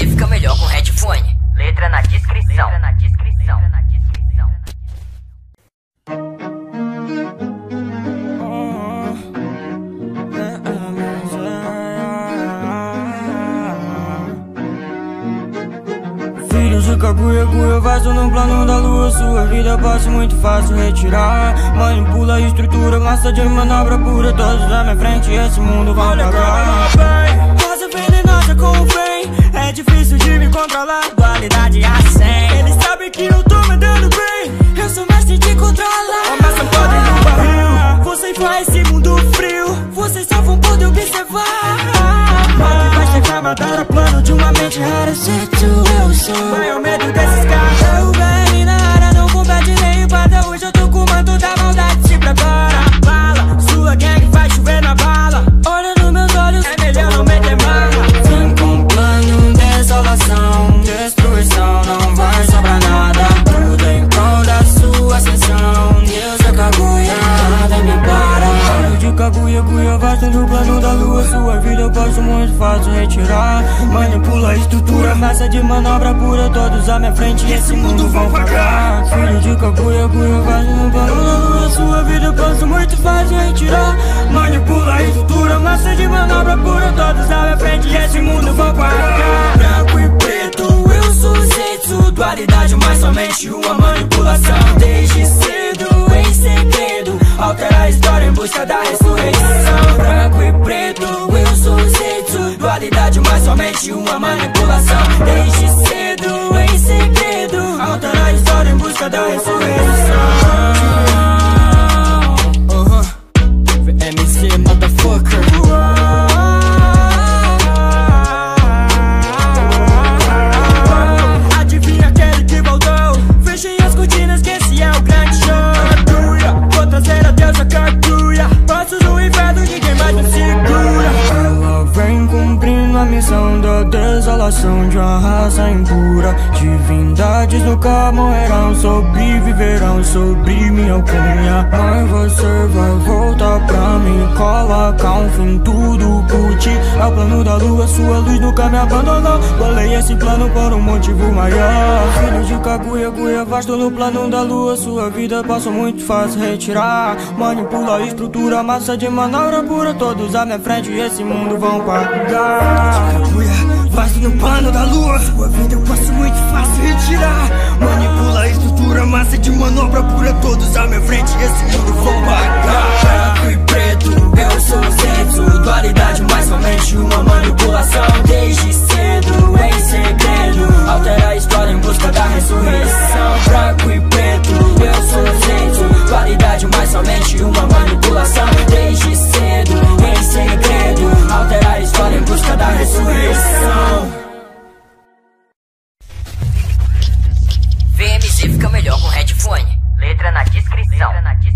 fica melhor com headphone. Letra na descrição. Filhos de Kaguya, vaso no plano da lua. Sua vida passa muito fácil retirar. Manipula a estrutura, massa de manobra pura. Todos à minha frente, esse mundo vai pagar. Rosa venenosa com o bem, é difícil de me controlar. Dualidade a 100. Eles sabem que eu tô mandando bem, eu sou mestre de controlar. A massa podre no barril, você faz esse mundo frio. Vocês só vão poder observar. Pode vai chegar, matar o plano de uma mente rara. Se tu eu sou, maior medo desses caras. Eu bem na área, não compete nem empata. Hoje eu tô com o manto da maldade, se prepara. Bala, sua gang vai chover na bala. Olha nos meus olhos, é melhor não meter marra. Vem com um plano, desolação, destruição. Não vai sobrar nada, tudo em prol da sua ascensão. Deus é Kaguya, nada me para. Filho de Kaguya, vasto no plano da lua. Sua vida eu posso muito fácil retirar. Manipula a estrutura, massa de manobra pura. Todos à minha frente e esse mundo vão pagar. Filho de Kaguya, vasto no plano da lua. Sua vida eu posso muito fácil retirar. Manipula a estrutura, massa de manobra pura. Todos à minha frente e esse mundo vão pagar. Branco e preto, eu sou Zetsu. Dualidade, mas somente uma manipulação. Desde cedo, em segredo, altera a história em busca da ressurreição. Branco e preto, eu sou Zetsu. Dualidade, mas somente uma manipulação. Desde cedo, em segredo, altera a história em busca da ressurreição. VMC, motherfucker. Adivinha aquele que voltou? Fechem as cortinas que esse é o grande show. Vou trazer a deusa Kaguya. Passos do inferno, ninguém mais me segura. Ela vem cumprindo a missão da desolação de uma raça impura. Divindades nunca morrerão, sobreviverão sobre minha alcunha. Mas você vai voltar pra mim, colocar um fim tudo por ti. É o plano da lua, sua luz nunca me abandonou. Bolei esse plano por um motivo maior. Filho de Kaguya, vasto no plano da lua. Sua vida passa muito fácil retirar. Manipula a estrutura, massa de manobra pura. Todos à minha frente e esse mundo vão pagar. Kaguya, vasto no plano da lua. Sua vida eu posso muito fácil retirar. Manipula a estrutura, massa de manobra pura. Todos à minha frente e esse mundo vão pagar. Branco e preto, eu sou Zetsu. Dualidade, mas somente uma manipulação. Desde cedo, em segredo, altera a história em busca da ressurreição. Branco e preto, eu sou Zetsu. Dualidade, mas somente uma manipulação. Desde cedo, em segredo, altera a história em busca da ressurreição. VMC fica melhor com headphone. Letra na descrição.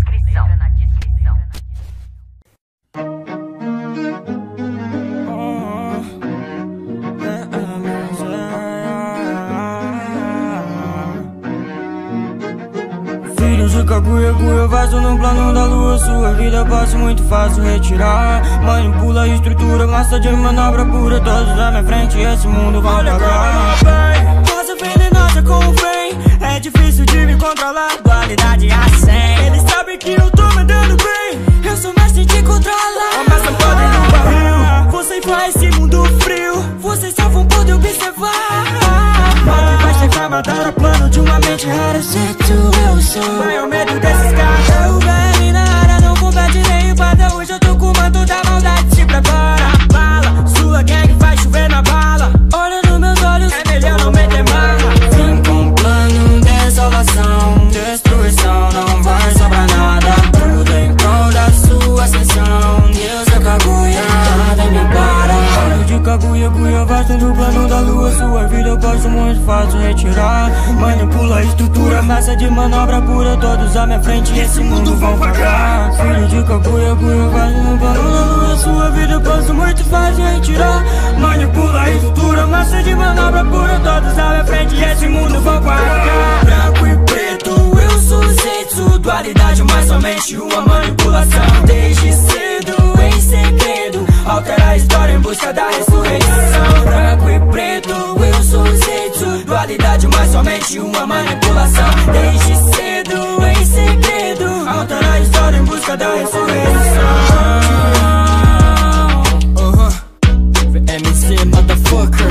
Filhos de Kaguya, vaso no plano da lua. Sua vida passa muito fácil retirar. Manipula a estrutura, massa de manobra pura. Todos à minha frente e esse mundo vai pagar. Rosa venenosa com o bem, é difícil de me controlar. Dualidade a 100. Eles sabem que eu tô mandando bem, eu sou mestre de controlar. A massa podre no barril, você faz esse mundo frio. Vocês só vão poder observar. Pode vai chegar, matar o plano de uma mente rara. Se tu eu sou, maior medo desses caras. Eu bem na área, não compete nem empata. Hoje eu tô com o manto da maldade, se prepara. Bala, sua gang vai chover na bala. Olha nos meus olhos, é melhor não meter marra. Vem com um plano, desolação, destruição. Não vai sobrar nada, tudo em prol da sua ascensão. Deus é Kaguya, nada me para. Filho de Kaguya, vasto no plano da lua. Sua vida eu posso muito fácil retirar. Manipula a estrutura, massa de manobra pura. Todos à minha frente e esse mundo vão pagar. Filho de Kaguya, vasto no plano da lua. Sua vida eu posso muito fácil retirar. Manipula a estrutura, massa de manobra pura. Todos à minha frente e esse mundo vão pagar. Branco e preto, eu sou Zetsu. Dualidade, mas somente uma manipulação. Desde cedo, em segredo, altera a história em busca da ressurreição. Branco e preto, eu sou dualidade, mas somente uma manipulação. Desde cedo, em segredo, altera a história em busca da ressurreição. VMC, motherfucker.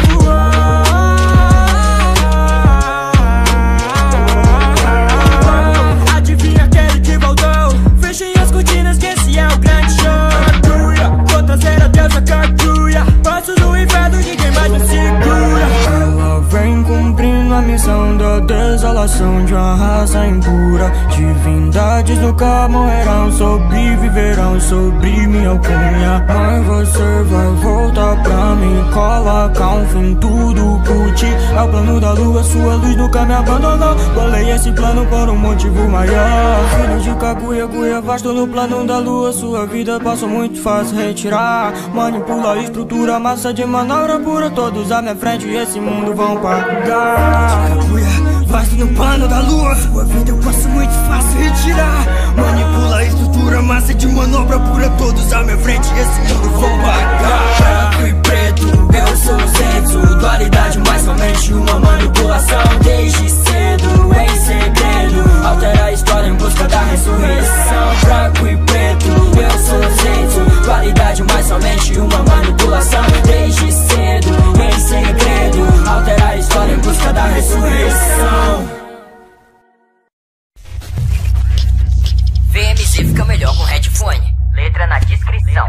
Adivinha aquele que voltou? Fechem as cortinas que esse é o grande show. Vou trazer a deusa Kaguya. Passos no inferno, ninguém mais me segura. Ela vem cumprindo a missão da desolação de uma raça impura. Divindades nunca morrerão, sobreviverão sobre minha alcunha. Mas você vai voltar pra mim, colocar um fim tudo curti. É o plano da lua, sua luz nunca me abandonou. Bolei esse plano por um motivo maior. Filho de Kaguya, Guia vasto no plano da lua. Sua vida passou muito fácil retirar. Manipula a estrutura, massa de manobra pura. Todos à minha frente e esse mundo vão pagar. Kaguya, vasto no plano da lua. Sua vida eu posso muito fácil retirar. Manipula a estrutura, massa de manobra pura. Todos à minha frente e esse mundo vão pagar. Branco e preto, eu sou o Zetsu. Dualidade, mas somente uma manipulação. Desde cedo, em segredo, altera a história em busca da ressurreição. Branco e preto, eu sou o Zetsu. Dualidade, mas somente uma manipulação. Desde cedo, em segredo, altera a história em busca da ressurreição. VMC fica melhor com headphone. Letra na descrição.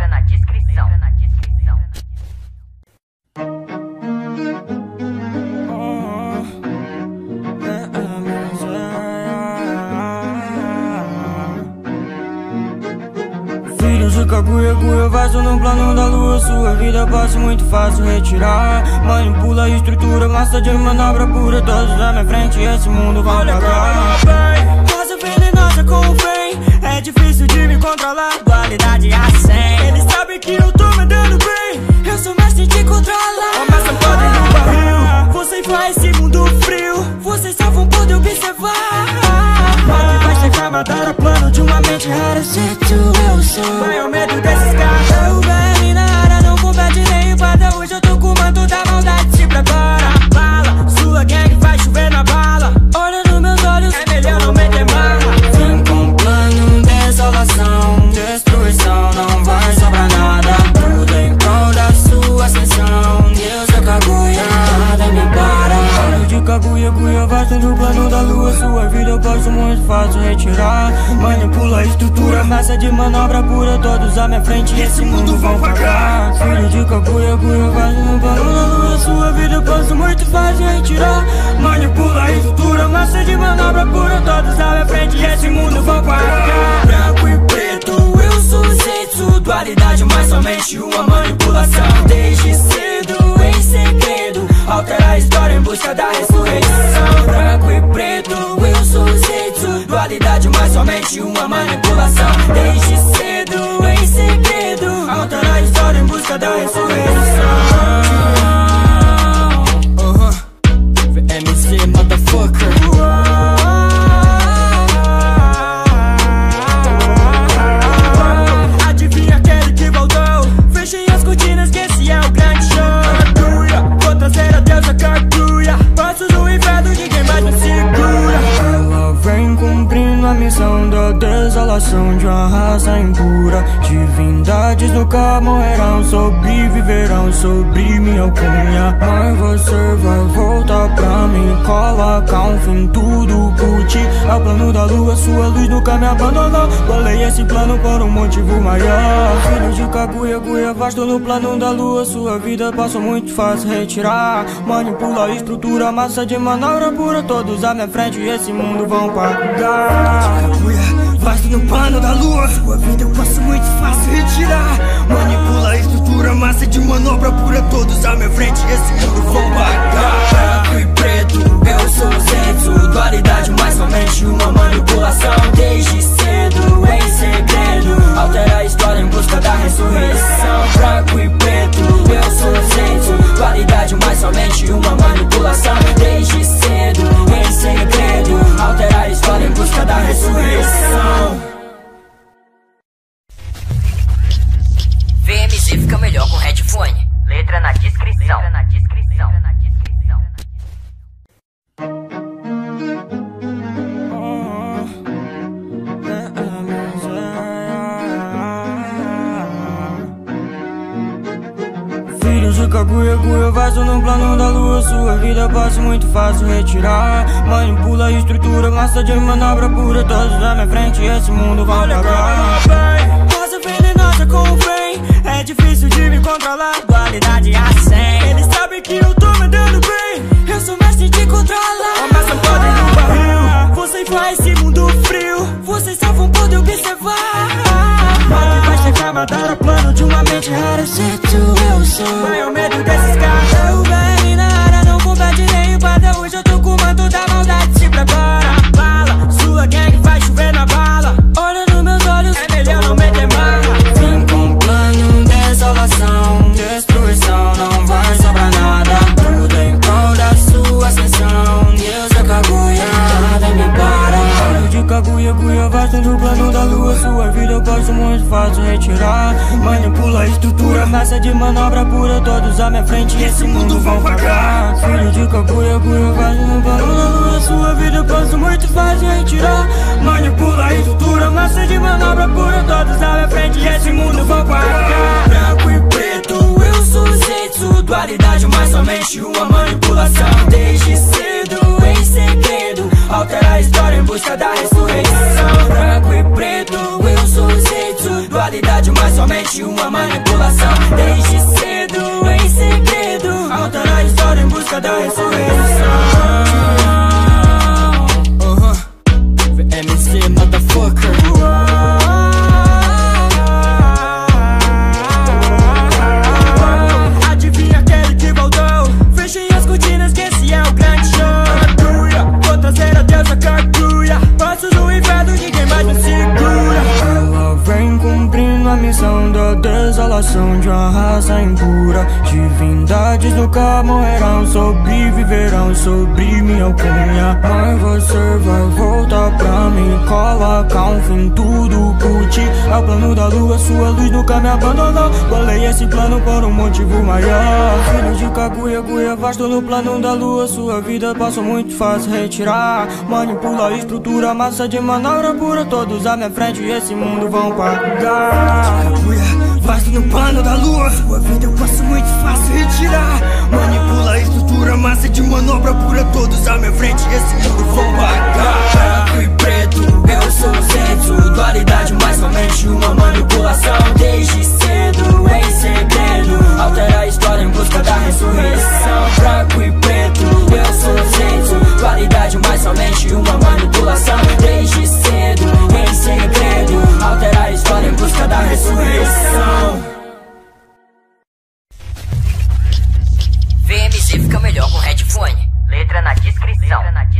Filhos de Kaguya, Guia vasto no plano da lua. Sua vida passa muito fácil retirar. Manipula a estrutura, massa de manobra pura. Todos à minha frente e esse mundo vai pagar. Rosa venenosa com o bem, é difícil de me controlar. Dualidade a 100. Eles sabem que eu tô mandando bem. Eu sou mestre de controlar. Começa podre no barril. Vocês faz esse mundo frio. Vocês só vão poder observar. Mal que vai chegar, matar o plano de uma mente rara. Certo, eu sou. Vai ao medo desses caras. Eu venho na área, não compete nem empata. Hoje eu tô com o manto da maldade, se prepara. Bala, sua gang vai chover na bala. Olha nos meus olhos, é melhor não meter marra. Vem com plano, desolação, destruição. Não vai sobrar nada. Tudo em prol da sua ascensão. Deus é Kaguya, nada me para. Filho de Kaguya, Guia vasto no plano da lua. Sua vida eu posso muito fácil retirar. Manipula a estrutura, massa de manobra pura. Todos à minha frente e esse mundo vão pagar. Filho de Kaguya, Guia vasto no plano da lua. Sua vida eu posso muito fácil retirar. Manipula a estrutura, massa de manobra pura. Todos à minha frente e esse mundo vão pagar. Branco e preto, eu sou o Zetsu. Dualidade, mas somente uma manipulação. Desde cedo, em segredo, altera a história em busca da ressurreição. Branco e preto, eu sou o Zetsu. Dualidade, mas somente uma manipulação. Desde cedo, em segredo, altera a história em busca da ressurreição. VMC, motherfucker. Adivinha aquele que voltou? Fechem as cortinas que esse é o grande show. Vou trazer a deusa Kaguya. Passos no inferno, ninguém mais me segura. Ela vem cumprindo a missão da desolação de uma raça impura. Divindades nunca morrerão, sobreviverão sobre minha alcunha. Mas você vai voltar pra mim, colocar um fim tudo curti. É o plano da lua, sua luz nunca me abandonou. Bolei esse plano por um motivo maior. Filho de Kaguya, Guia vasto no plano da lua. Sua vida passou muito fácil retirar. Manipula a estrutura, massa de manobra pura. Todos à minha frente e esse mundo vão pagar. Kaguya, vasto no plano da lua. Sua vida eu posso muito fácil retirar. Manipula a estrutura, massa de manobra pura. Todos à minha frente e esse mundo vão pagar. Branco e preto, eu sou o Zetsu. Dualidade, mas somente uma manipulação. Desde cedo, em segredo, altera a história em busca da ressurreição. Branco e preto, eu sou o Zetsu. Dualidade, mas somente uma manipulação. Desde cedo, em segredo, altera a história em busca da ressurreição. VMC fica melhor com headphone. Letra na descrição. Filho de Kaguya, vaso no plano da lua. Sua vida passa muito fácil retirar. Manipula a estrutura, massa de manobra pura. Todos na minha frente, esse mundo vai pagar. Rosa venenosa com o bem, é difícil de me controlar. Dualidade a 100. Eles sabem que eu tô mandando bem, eu sou mestre de controlar. Começa podre no barril, você faz esse mundo frio. Vocês só vão poder observar. Mas vai chegar, matar o plano de uma mente rara. Sei tu, eu sou. Vai ao medo desses caras. Eu venho na área, não compete nem empata. Hoje eu tô com o manto da maldade, se prepara. Bala, sua gangue vai chover na bala. Olha nos meus olhos, é melhor não meter marra. Vim com um plano, desolação, destruição. Não vai sobrar nada, tudo em prol da sua ascensão. Deus da Kaguya, nada me para. Filho de Kaguya, vasto no plano da lua. Sua vida eu posso muito fácil retirar. Manipula a estrutura, massa de manobra pura. Todos à minha frente e esse mundo vão pagar. Filho de Kaguya, vasto no plano da lua. Sua vida eu posso muito fácil retirar. Manipula a estrutura, massa de manobra pura. Todos à minha frente e esse mundo vão pagar. Branco e preto, eu sou Zetsu. Dualidade, mas somente uma manipulação. Desde cedo, em segredo, altera a história em busca da ressurreição. Branco e preto, eu sou Zetsu. Dualidade, mas somente uma manipulação. Desde cedo, em segredo, altera a história em busca da ressurreição. VMC, motherfucker. Adivinha aquele que voltou? Fechem as cortinas que esse é o grande show. Vou trazer a deusa Kaguya. Passos no inferno, ninguém mais me segura. Ela vem cumprindo a missão da desolação de uma raça impura. Divindades nunca morrerão, sobreviverão sobre minha alcunha. Mas você vai voltar pra mim, colocar um fim tudo por ti. É o plano da lua, sua luz nunca me abandonou. Bolei esse plano por um motivo maior. Filho de Kaguya, vasto no plano da lua. Sua vida passou muito fácil retirar. Manipula a estrutura, massa de manobra pura. Todos à minha frente e esse mundo vão pagar. Kaguya, vasto no plano da lua. Sua vida eu posso muito fácil retirar. Manipula a estrutura, massa de manobra pura. Todos à minha frente e esse mundo vão pagar. Branco e preto, eu sou Zetsu. Dualidade, mas somente uma manipulação. Desde cedo, em segredo, altera a história em busca da ressurreição. Branco e preto, eu sou Zetsu. Dualidade, mas somente uma manipulação. Desde cedo, em segredo, altera a história em busca da ressurreição. VMC fica melhor com headphone. Letra na descrição.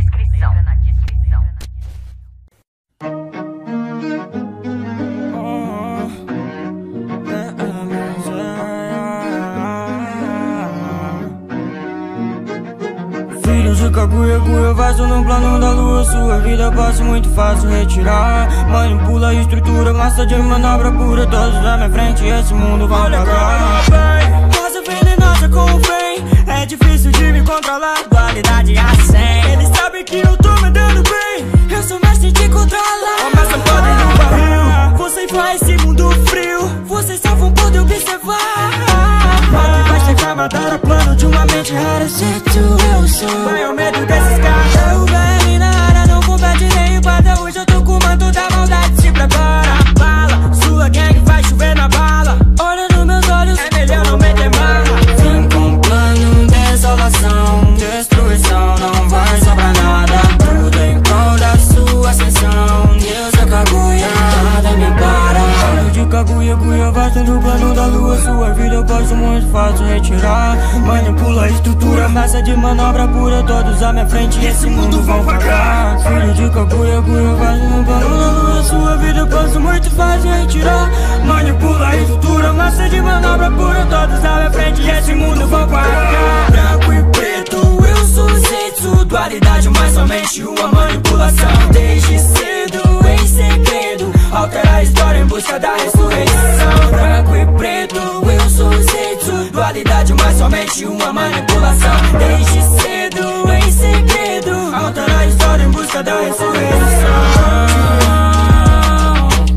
Filho de Kaguya, vaso no plano da lua. Sua vida passa muito fácil retirar. Manipula a estrutura, massa de manobra pura. Todos na minha frente e esse mundo vai pagar. Rosa venenosa com o bem, é difícil de me controlar. Dualidade a 100. Eles sabem que eu tô mandando bem, eu sou mestre de controlar. Começa podre no barril, você faz esse mundo frio. Vocês só vão poder observar. Mas vai chegar, matar o plano de uma mente rara. Sei tu, eu sou. Vai ao medo desses caras. Eu venho na área, não compete nem empata. Hoje eu tô com o manto da maldade, se prepara. Bala, sua gangue vai chover na bala. Olha nos meus olhos, é melhor não meter marra. Vim com um plano, desolação, destruição. Não vai sobrar nada, tudo em prol da sua ascensão. Deus da Kaguya, nada me para. Filho de Kaguya, vasto no plano da lua. Sua vida eu posso muito fácil retirar. Manipula a estrutura, massa de manobra pura. Todos à minha frente e esse mundo vão pagar. Filho de Kaguya, vasto no plano da lua. Sua vida eu posso muito fácil retirar. Manipula a estrutura, massa de manobra pura. Todos à minha frente e esse mundo vão pagar. Branco e preto, eu sou Zetsu. Dualidade, mas somente uma manipulação. Desde cedo, em segredo, altera a história em busca da ressurreição. Branco e preto, eu sou Zetsu. Dualidade, mas somente uma manipulação. Desde cedo, em segredo, altera a história em busca da ressurreição.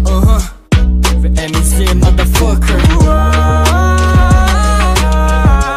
VMC, motherfucker.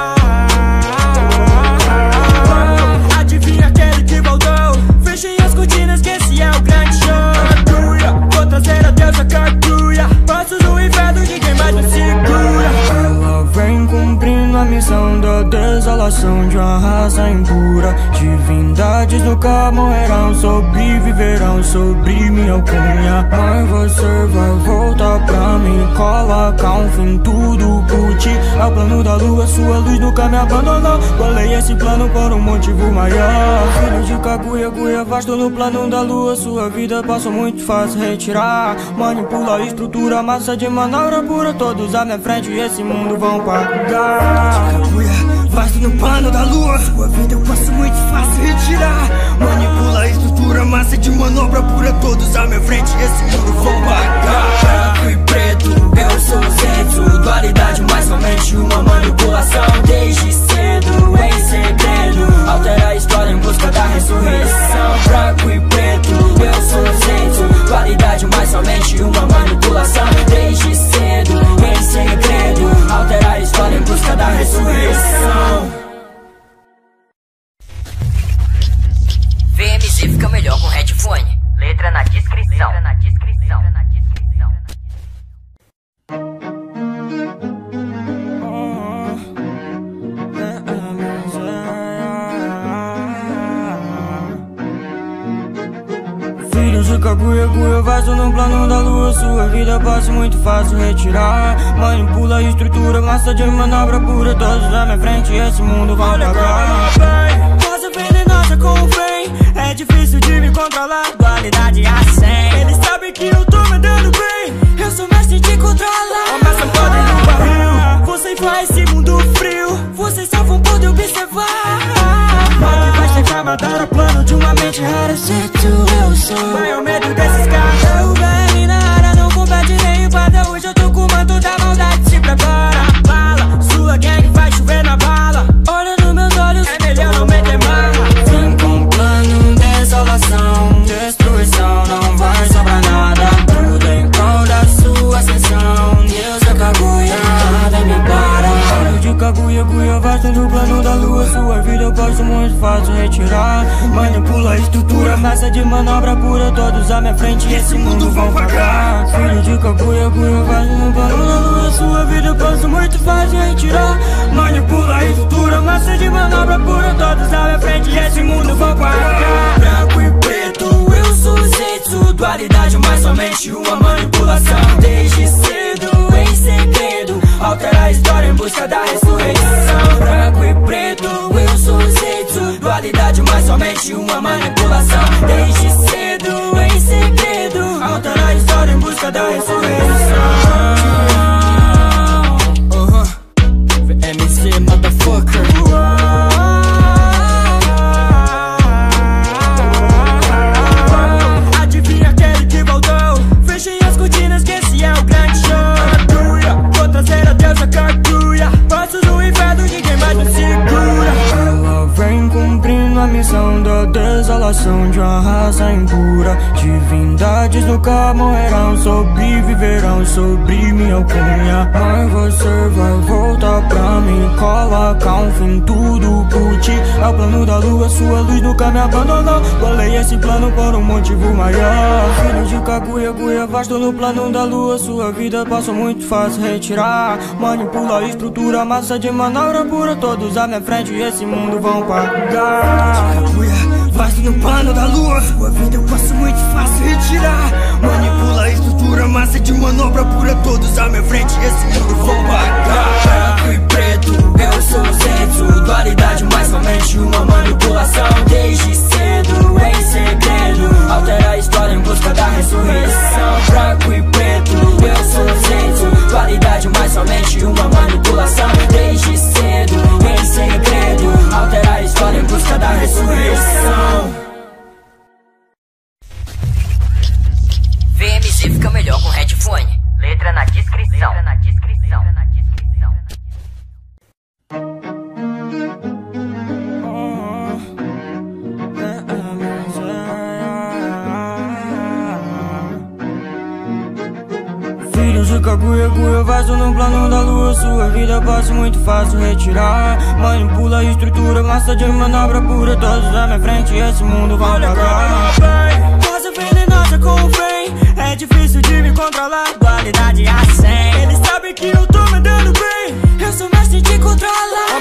missão da desolação de uma raça impura. Divindades nunca morrerão, sobreviverão sobre minha alcunha. Mas você vai voltar pra mim, colocar um fim tudo por ti. É o plano da lua, sua luz nunca me abandonou. Bolei esse plano por um motivo maior. Filho de Kaguya, Guia vasto no plano da lua. Sua vida passou muito fácil retirar. Manipula a estrutura, massa de manobra pura. Todos à minha frente e esse mundo vão pagar. Kaguya, vasto no plano da lua. Sua vida eu passo muito fácil retirar. Manipula a estrutura, massa de manobra pura. Todos à minha frente e esse mundo vão pagar. Branco e preto, eu sou o centro. Dualidade, mas somente uma manipulação. Desde cedo, em segredo, altera a história em busca da ressurreição. Branco e preto, eu sou o centro. Dualidade, mas somente uma manipulação. Desde cedo, em segredo, altera a história em busca da ressurreição. VMZ fica melhor com headphone. Letra na descrição. Filhos de Kaguya, Guia vasto no plano da lua. Sua vida passa muito fácil retirar. Manipula a estrutura, massa de manobra pura. Todos à minha frente e esse mundo vão pagar. Rosa venenosa com o bem, é difícil de me controlar. Dualidade assim, eles sabem que eu tô mandando bem. Eu sou mestre de controlar. Começa podem no barril. Você faz esse mundo frio. Vocês só vão poder observar. Mas vai chegar a matar o plano de uma mente rara. Se tu eu sou maior medo desses caras. Eu venho na área, não compete nem empada. Hoje eu tô com o manto da maldade. Se prepara, bala. Sua gang vai chover na bala. Olha nos meus olhos, é melhor não meter marra. Vem com plano, desolação, destruição. Não vai sobrar nada. Tudo em prol da sua ascensão. Deus é Kaguya, nada me para. Filho de Kaguya, Guia vasto no plano da lua. Sua vida eu posso muito fácil retirar. Manipula a estrutura, massa de manobra pura. Todos à minha frente e esse mundo vão pagar. Filho de Kaguya, Guia vasto no plano da lua. Sua vida eu posso muito fácil retirar. Manipula a estrutura, massa de manobra pura. Todos à minha frente e esse mundo vão pagar. Branco e preto, eu sou o centro. Dualidade, mas somente uma manipulação. Desde cedo, em segredo, altera a história em busca da ressurreição. Branco e preto, eu sou o centro. Dualidade, mas somente uma manipulação. Desde cedo, em segredo, altera a história em busca da ressurreição. VMZ, motherfucker. Adivinha aquele que voltou? Fechem as cortinas que esse é o grande show. Vou trazer a deusa Kaguya. Passos no inferno, ninguém mais me segura. Ela vem cumprindo a missão da desolação de uma raça impura. Divindades nunca morrerão, sobreviverão sobre minha alcunha. Mas você vai voltar pra mim, colocar um fim tudo por ti. É o plano da lua, sua luz nunca me abandonou. Bolei esse plano por um motivo maior. Filho de Kaguya, Guia vasto no plano da lua. Sua vida passou muito fácil retirar. Manipula a estrutura, massa de manobra pura. Todos à minha frente e esse mundo vão pagar. Kaguya, vasto no plano da lua. Sua vida eu passo muito fácil retirar. Manipula a estrutura, massa de manobra pura. Todos à minha frente e esse mundo vão pagar. Branco e preto, eu sou o centro. Dualidade, mas somente uma manipulação. Desde cedo, em segredo, altera a história em busca da ressurreição. Branco e preto, eu sou o centro. Dualidade, mas somente uma manipulação. Desde cedo, em segredo, altera a história em busca da ressurreição. VMZ fica melhor com headphone. Letra na descrição. Filhos de Kaguya, Guia vasto no plano da lua. Sua vida passa muito fácil retirar. Manipula a estrutura, massa de manobra pura. Todos à minha frente e esse mundo vão pagar. Rosa venenosa com o bem, é difícil de me controlar. Dualidade assim, eles sabem que eu tô mandando bem. Eu sou mestre de controlar.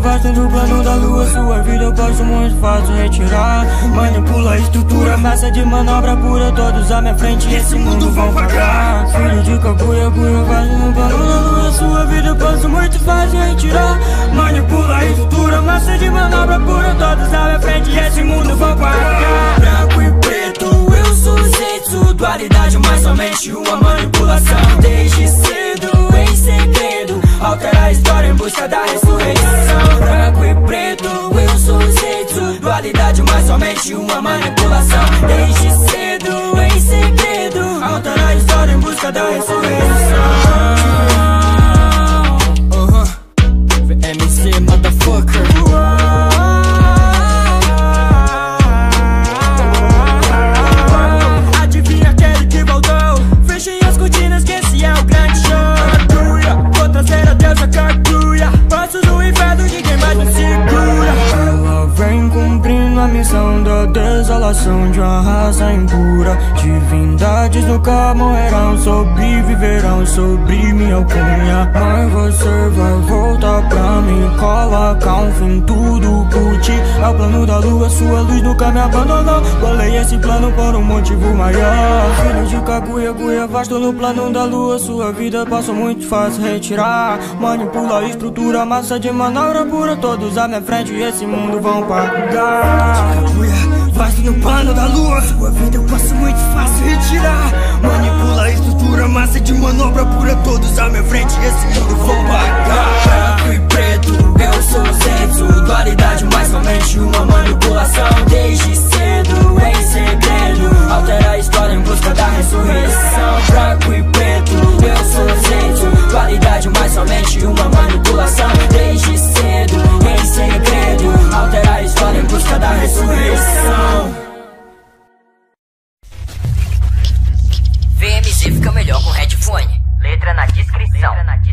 vasto no plano da lua. Sua vida eu posso muito fácil retirar. Manipula a estrutura, massa de manobra pura. Todos à minha frente e esse mundo vão pagar. Filho de cacuia, cuia, vasto no plano da lua. Sua vida eu posso muito fácil retirar. Manipula a estrutura, massa de manobra pura. Todos à minha frente e esse mundo vão pagar. Branco e preto, eu sou Zetsu. Dualidade, mas somente uma manipulação. Desde cedo, em segredo, altera a história em busca da ressurreição. Branco e preto, eu sou Zetsu. Dualidade, mas somente uma manipulação. Desde cedo, em segredo, altera a história em busca da ressurreição. VMC, motherfucker. Adivinha aquele que voltou? Fechem as cortinas que esse é o grande show. Vou trazer a deusa Kaguya. Passos do inferno, ninguém mais me segura. Ela vem cumprindo a missão da desolação de uma raça impura. Divindades nunca morrerão, sobreviverão sobre minha alcunha. Mas você vai voltar pra mim, colocar um fim tudo por ti. É o plano da lua, sua luz nunca me abandonou. Bolei esse plano por um motivo maior. Filho de Kaguya, cuia, vasto no plano da lua. Sua vida passou muito fácil retirar. Manipula a estrutura, massa de manobra pura. Todos à minha frente e esse mundo vão pagar. Kaguya, vasto no plano da lua. Sua vida eu posso muito fácil retirar. Manipula a estrutura, massa de manobra pura. Todos à minha frente e esse mundo vão pagar. Branco e preto, eu sou Zetsu. Dualidade, mas somente uma manipulação. Desde cedo, em segredo, altera a história em busca da ressurreição. Branco e preto, eu sou Zetsu. Dualidade, mas somente uma manipulação. Desde cedo, em segredo, altera a história em busca da ressurreição. VMZ fica melhor com headphone. Letra na descrição.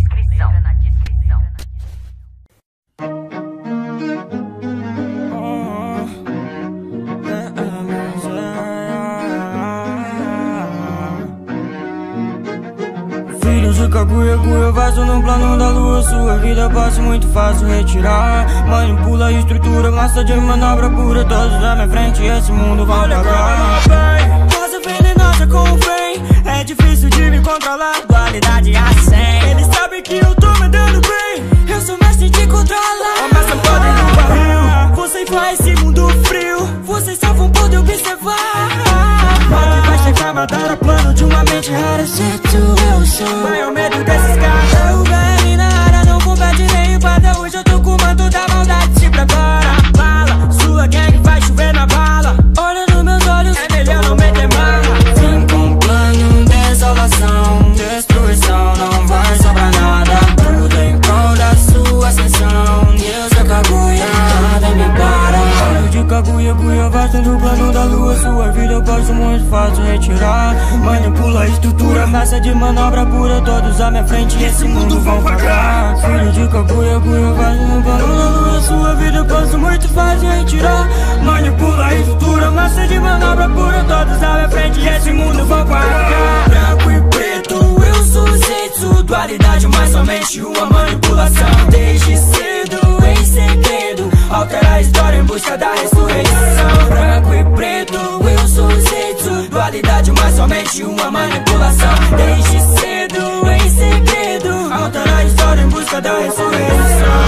Filhos de Kaguya, cuia, vasto no plano da lua. Sua vida passa muito fácil retirar. Manipula a estrutura, massa de manobra pura. Todos à minha frente e esse mundo vão pagar. Rosa venenosa com vem, é difícil de me controlar. Dualidade a 100. Eles sabem que eu tô mandando bem. Eu sou mestre de controlar. Começa podem no barril. Vocês faz esse mundo frio. Vocês só vão poder observar. Mal que vai chegar, matar o plano de uma mente rara. Certo, eu sou. Vai ao medo desses caras. Eu ganhei na área, não compete nem empata. Hoje eu tô com o manto da maldade, se prepara. Bala, sua gang vai chover na bala. Olha nos meus olhos, é melhor não meter marra. Vim com um plano, desolação, destruição. Não vai sobrar nada. Tudo em prol da sua ascensão. Deus é Kaguya, nada me para. Filho de Kaguya, cuia, vasto no plano da lua. Sua vida eu posso muito fácil retirar. Manipula a estrutura, massa de manobra pura. Todos à minha frente e esse mundo vão pagar. Filho de Kaguya, cuia, vasto no plano da lua. Sua vida eu posso muito fácil retirar. Manipula a estrutura, massa de manobra pura. Todos à minha frente e esse mundo vão pagar. Branco e preto, eu sou Zetsu. Dualidade, mas somente uma manipulação. Desde cedo, em segredo, altera a história em busca da ressurreição. Branco e preto, eu sou Zetsu. Dualidade, mas somente uma manipulação. Desde cedo, em segredo, altera a história em busca da ressurreição.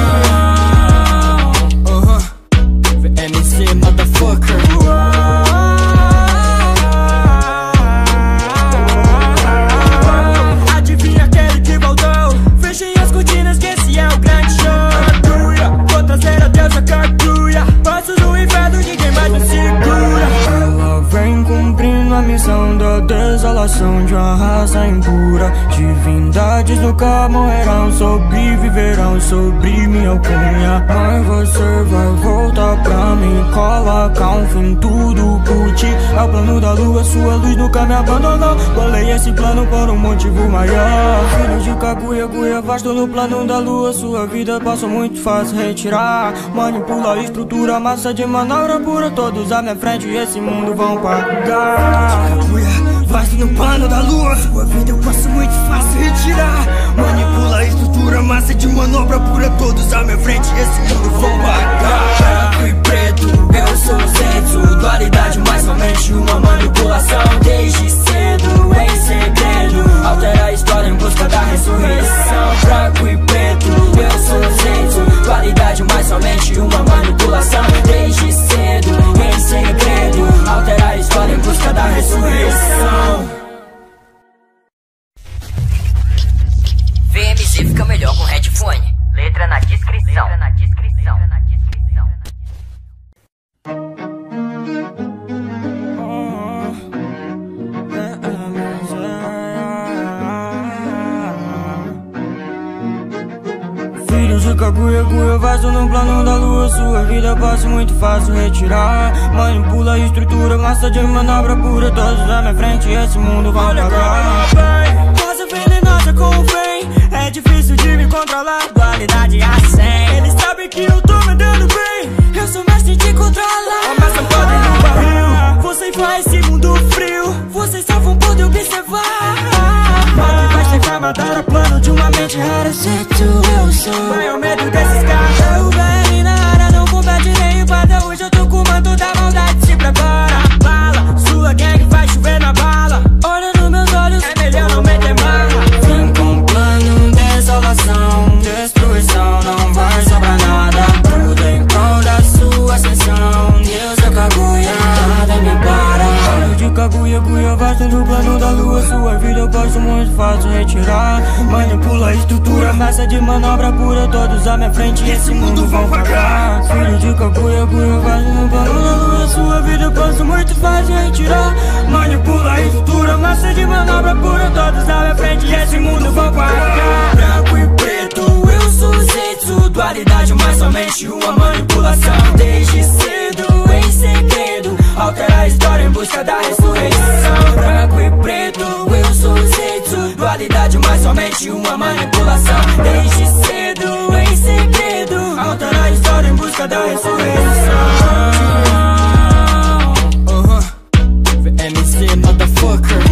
VMC, motherfucker. Adivinha aquele que voltou? Fechem as cortinas que esse é o grande show. Vou trazer a deusa Kaguya. Passos do inferno, ninguém mais me segura. Ela vem cumprindo a missão da desolação de uma raça impura. Divindades nunca morrerão, sobreviverão sobre minha alcunha. Mas você vai voltar pra mim, colocar um fim tudo por ti. É o plano da lua, sua luz nunca me abandonou. Bolei esse plano por um motivo maior. Filho de Kaguya, cuia, vasto no plano da lua. Sua vida passou muito fácil retirar. Manipula a estrutura, massa de manobra pura. Todos à minha frente e esse mundo vão pagar. Kaguya, vasto no plano da lua. Sua vida eu posso muito fácil retirar. Manipula a estrutura, massa massa de manobra pura, todos à minha frente, esse mundo vão pagar. Branco e preto, eu sou o centro, dualidade mais somente uma manipulação. Desde cedo, em segredo, altera a história em busca da ressurreição. Branco e preto, eu sou o centro, dualidade mais somente uma manipulação. Desde cedo, em segredo, altera a história em busca da ressurreição. VMZ fica melhor com headphone. Letra na descrição. Filhos de Kaguya, vaso no plano da lua. Sua vida passa muito fácil retirar. Manipula a estrutura, massa de manobra pura. Todos à minha frente, esse mundo vai pagar. Rosa venenosa com o bem, é difícil de me controlar. Dualidade a 100. Eles sabem que eu tô mandando bem, eu sou mestre de controlar. A massa pode no barril, você faz esse mundo frio. Vocês só vão poder observar. Mas vai chegar, matar a plano de uma mente rara. Sei tu, eu sou. Vai ao medo desses caras. Eu venho na área, não compete nem empata. Hoje eu tô com o manto da maldade, se prepara. Bala, sua gang vai chover na bala. Olha nos meus olhos, é melhor não meter marra. Vem com plano, desolação, destruição. Não vai sobrar nada, tudo em prol da sua ascensão. Deus é Kaguya, nada me para. Olho de Kaguya, vasto no plano da lua. Sua vida eu posso muito fácil retirar. Manipula a estrutura, massa de manobra pura. Todos à minha frente, esse mundo vão pagar. Filho de Kaguya, vasto no plano da lua. Sua vida eu posso muito fácil retirar. Manipula a estrutura, massa de manobra pura. Todos à minha frente, esse mundo vão pagar. Branco e preto, eu sou o Zetsu, dualidade mais somente uma manipulação. Desde cedo, em segredo, altera a história em busca da ressurreição. Branco e preto, eu sou o Zetsu, dualidade mais somente uma manipulação. Desde cedo, em segredo, altera a história em busca da ressurreição. VMZ, motherfucker.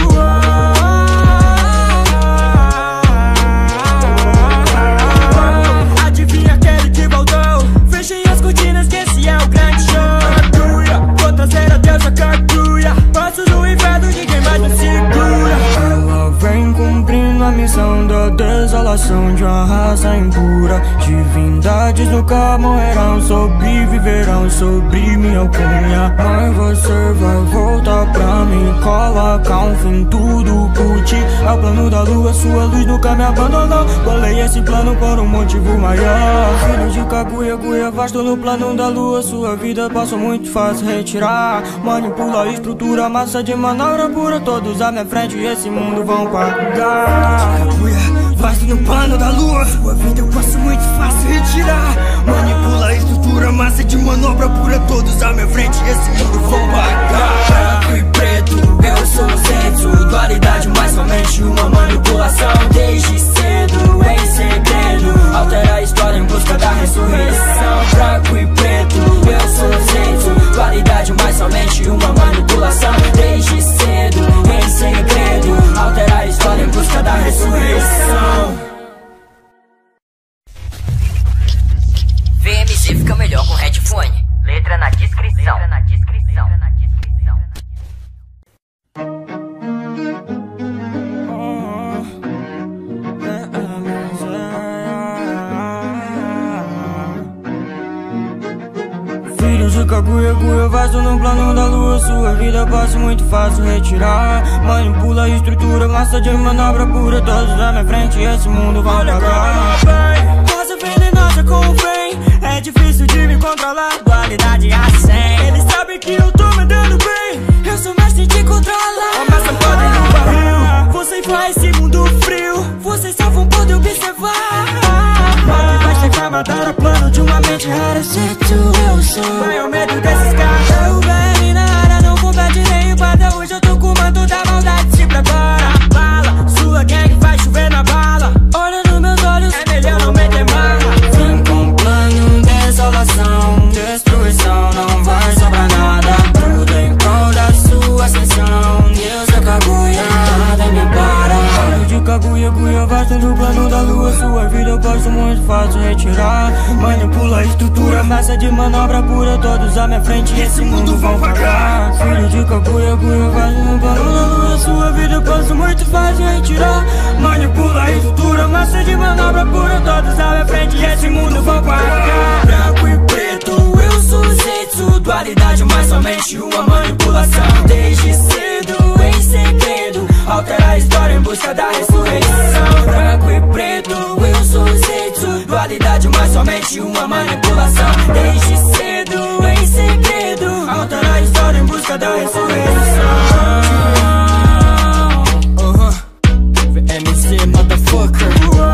Adivinha aquele que voltou? Fechem as cortinas que esse é o grande show. Vou trazer a deusa Kaguya. Passos no inferno, ninguém mais me segura. Ela vem cumprindo a missão da desolação de uma raça impura. Divindades nunca morrerão, sobreviverão sobre minha alcunha. Mas você vai voltar pra mim, colocar um fim tudo por ti. É o plano da lua, sua luz nunca me abandonou. Bolei esse plano por um motivo maior. Filho de Kaguya, vasto no plano da lua. Sua vida passa muito fácil retirar. Manipula a estrutura, massa de manobra pura. Todos à minha frente e esse mundo vão pagar. Kaguya, vasto no plano da lua. Sua vida eu posso muito fácil retirar. Manipula a estrutura, massa de manobra pura. Todos à minha frente, esse mundo vão pagar. Branco e preto, eu sou o Zetsu, dualidade mais somente uma manipulação. Desde cedo, em segredo, altera a história em busca da ressurreição. Branco e preto, eu sou o Zetsu, dualidade mais somente uma manipulação. Desde cedo, em segredo, altera a história em busca da ressurreição. VMZ fica melhor com headphone. Letra na descrição. Filhos de Kaguya, vaso no plano da lua. Sua vida passa muito fácil retirar. Manipula a estrutura, massa de manobra pura. Todos à minha frente, esse mundo vai pagar. Rosa venenosa com o bem, é difícil de me controlar. Dualidade a 100. Eles sabem que eu tô mandando bem, eu sou mestre de controlar. A massa pode no barril, você faz esse mundo frio. Vocês só vão poder observar. Mas vai chegar, matar a plano de uma mente rara. Sei tu, eu sou. Vai ao medo desses caras. Eu venho na área, não compete nem empata. Hoje eu tô com o manto da maldade, se prepara. Bala, sua gang vai chover na bala. Olha nos meus olhos, é melhor não meter marra. Vem com plano, desolação, destruição. Não vai sobrar nada, tudo em prol da sua ascensão. Deus é Kaguya, nada me para. Olho de Kaguya, vasto no plano da lua. Sua vida eu posso muito fácil retirar. Manipula a estrutura, massa de manobra pura. Todos à minha frente e esse mundo vão pagar. Filho de cacuia, cuia, faz no plano da lua. Sua vida eu posso muito fácil retirar. Manipula a estrutura, massa de manobra pura. Todos à minha frente e esse mundo vão pagar. Branco e preto, eu sou Zetsu. Dualidade, mas somente uma manipulação. Desde cedo, em segredo, altera a história em busca da ressurreição. Branco e preto, eu sou Zetsu. Dualidade, mas somente uma manipulação. Desde cedo, em segredo, altera a história em busca da ressurreição. VMC, motherfucker.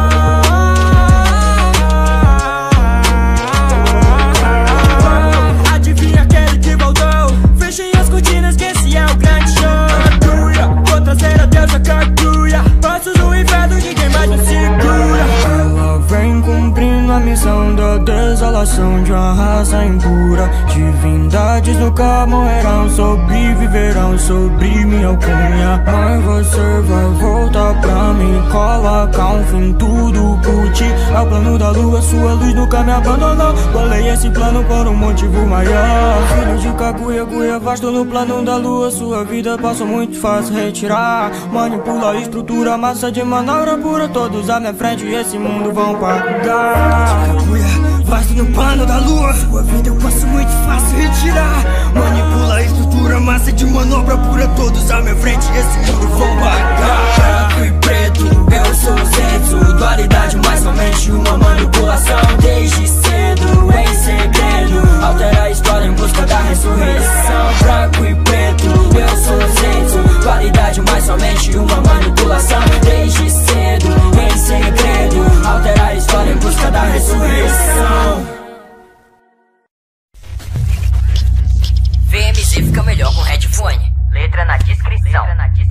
Adivinha aquele que voltou? Fechem as cortinas que esse é o grande show. Vou trazer a deusa Kaguya. Passos no inferno, ninguém mais me segura. Ela vem cumprindo a missão da desolação de uma raça impura. Divindades nunca morrerão, sobreviverão sobre minha alcunha. Mas você vai voltar pra mim, colocar um fim tudo por ti. É o plano da lua, sua luz nunca me abandonou. Bolei esse plano por um motivo maior. Filho de Kaguya, cuia, vasto no plano da lua. Sua vida posso muito fácil retirar. Manipula a estrutura, massa de manobra pura. Todos à minha frente e esse mundo vão pagar. Vasto no plano da lua, sua vida eu posso muito fácil retirar. Manipula a estrutura, massa de manobra pura. Todos à minha frente e esse mundo vão pagar. Branco e preto, eu sou Zetsu. Dualidade, mas somente uma manipulação. Desde cedo, em segredo, altera a história em busca da ressurreição. Branco e preto, eu sou Zetsu. Dualidade, mas somente uma manipulação. Desde cedo, em segredo, altera a história em busca da ressurreição. VMZ fica melhor com headphone. Letra na descrição.